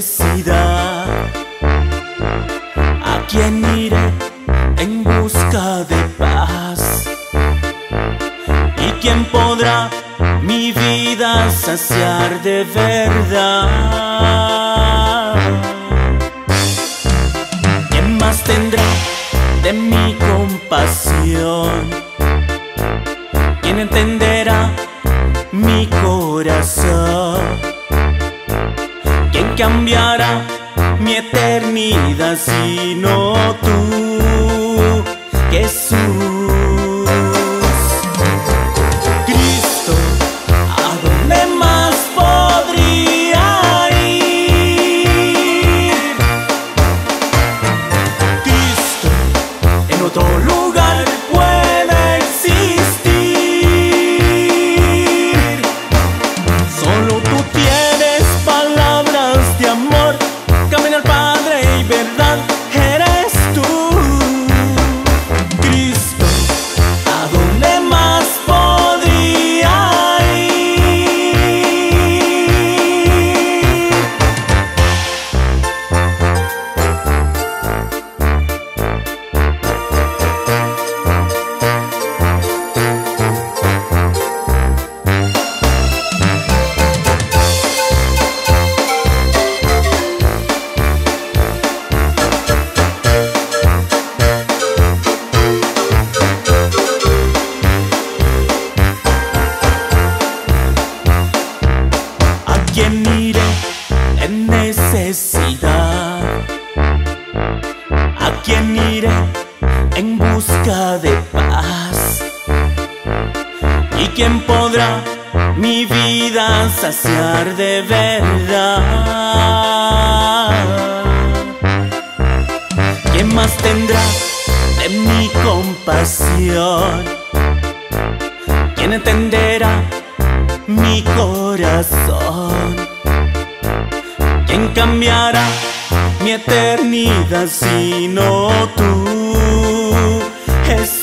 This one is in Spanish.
necesidad. ¿A quién iré en busca de paz? ¿Y quién podrá mi vida saciar de verdad? ¿Quién más tendrá de mi compasión? ¿Quién entenderá mi corazón? ¿Quién cambiará mi eternidad sino tú, Jesús? Cristo, ¿a dónde más podría ir? Cristo, en otro lugar puede existir. Solo tú tienes palabras de amor, camino al Padre y verdad eres tú. Cristo, ¿a dónde más podría ir? ¿A quién iré en necesidad? ¿A quién iré en busca de paz? ¿Y quién podrá mi vida saciar de verdad? ¿Quién más tendrá de mi compasión? ¿Quién entenderá mi corazón? ¿Quién cambiará mi eternidad sino tú, Jesús?